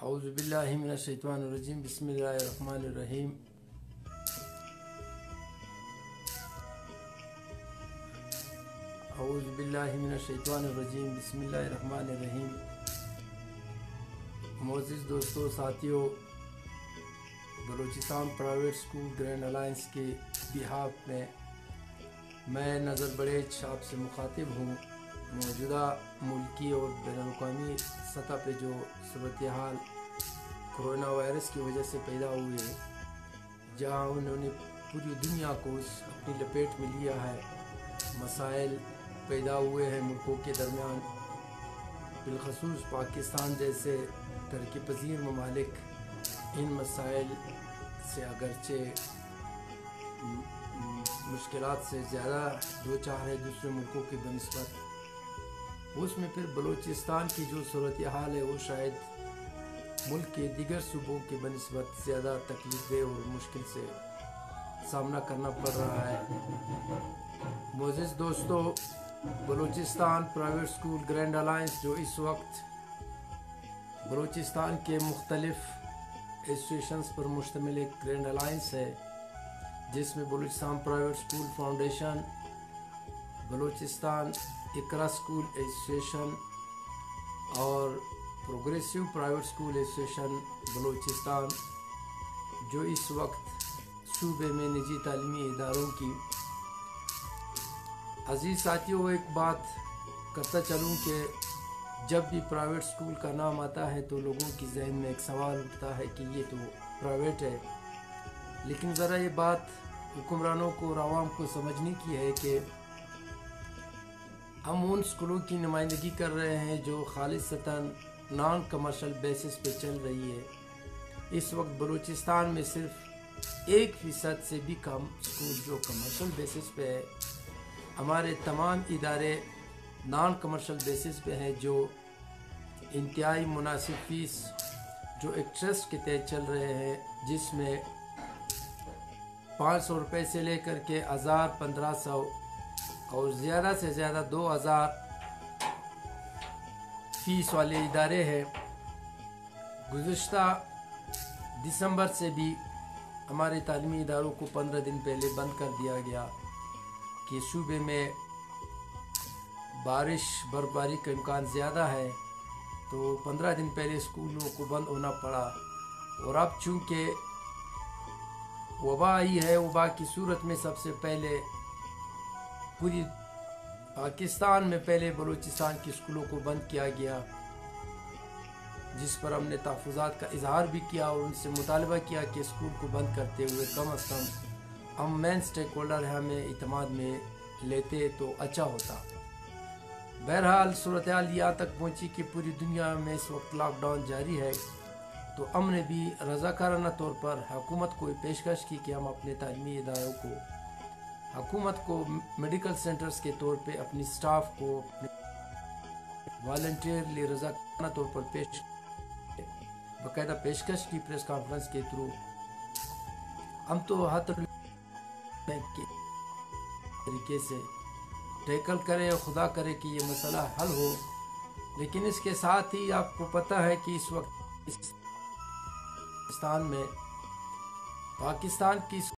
औज़ुबिल्लाहि मिनश्शैतानिर्रजीम बिस्मिल्लाहिर्रहमानिर्रहीम। औज़ुबिल्लाहि मिनश्शैतानिर्रजीम बिस्मिल्लाहिर्रहमानिर्रहीम। मोअज़्ज़िज़ दोस्तों, साथियों, Balochistan private school grand alliance के बिहाफ में मैं नज़र बड़ेज आपसे मुखातिब हूँ। मौजूदा मुल्की और बैनुल-अक़वामी सतह पे जो सूरत हाल कोरोना वायरस की वजह से पैदा हुई है, जहाँ उन्होंने पूरी दुनिया को अपनी लपेट में लिया है, मसाइल पैदा हुए हैं मुल्कों के दरमियान, बिलखसूस पाकिस्तान जैसे तरक्की पजीर ममालिक इन मसाइल से अगरचे मुश्किलात से ज़्यादा दो चार है दूसरे मुल्कों की बनिस्बत, उसमें फिर बलूचिस्तान की जो सूरत हाल है वो शायद मुल्क के दीगर सूबों की बनिस्बत ज़्यादा तकलीफ़ें और मुश्किल से सामना करना पड़ रहा है। मोअज़्ज़िज़ दोस्तों, Balochistan private school grand alliance जो इस वक्त बलूचिस्तान के मुख्तलिफ एसोसिएशंस पर मुश्तमिल एक ग्रैंड अलायंस है, जिसमें Balochistan private school foundation, Balochistan Iqra school association और progressive private school association Balochistan जो इस वक्त सूबे में निजी तालीमी इदारों की। अजीज़ साथियों, एक बात करता चलूँ कि जब भी प्राइवेट स्कूल का नाम आता है तो लोगों की जहन में एक सवाल उठता है कि ये तो प्राइवेट है, लेकिन ज़रा ये बात हुक्मरानों को और आवाम को समझने की है कि हम उन स्कूलों की नुमाइंदगी कर रहे हैं जो खालिसतन नॉन कमर्शियल बेसिस पे चल रही है। इस वक्त बलूचिस्तान में सिर्फ 1% से भी कम स्कूल जो कमर्शियल बेसिस पे है, हमारे तमाम इदारे नॉन कमर्शियल बेसिस पे हैं जो इंतहाई मुनासिब फीस जो एक ट्रस्ट के तहत चल रहे हैं, जिसमें 500 रुपये से लेकर के 1000, 1500 और ज़्यादा से ज़्यादा 2000 फीस वाले इदारे हैं। गुज़िश्ता दिसंबर से भी हमारे तालीमी इदारों को 15 दिन पहले बंद कर दिया गया कि सूबे में बारिश बर्फबारी का इम्कान ज़्यादा है, तो 15 दिन पहले स्कूलों को बंद होना पड़ा। और अब चूँकि वबा आई है, वबा की सूरत में सबसे पहले पूरी पाकिस्तान में पहले बलूचिस्तान के स्कूलों को बंद किया गया, जिस पर हमने तहफ़्फ़ुज़ात का इजहार भी किया और उनसे मुतालबा किया कि स्कूल को बंद करते हुए कम अज़ कम हम मेन स्टेक होल्डर हमें इत्मीनान में लेते तो अच्छा होता। बहरहाल सूरत हाल यहाँ तक पहुँची कि पूरी दुनिया में इस वक्त लॉकडाउन जारी है, तो हमने भी रज़ाकाराना तौर पर हुकूमत को पेशकश की कि हम अपने तालीमी इदारों को, हुकूमत को मेडिकल सेंटर्स के तौर पे अपनी स्टाफ को वॉलंटियरली रज़ाकाराना तौर पर बाकायदा पेशकश की प्रेस कॉन्फ्रेंस के थ्रू। हम तो हर तरीके से टैकल करें और खुदा करे कि ये मसला हल हो, लेकिन इसके साथ ही आपको पता है कि इस वक्त पाकिस्तान की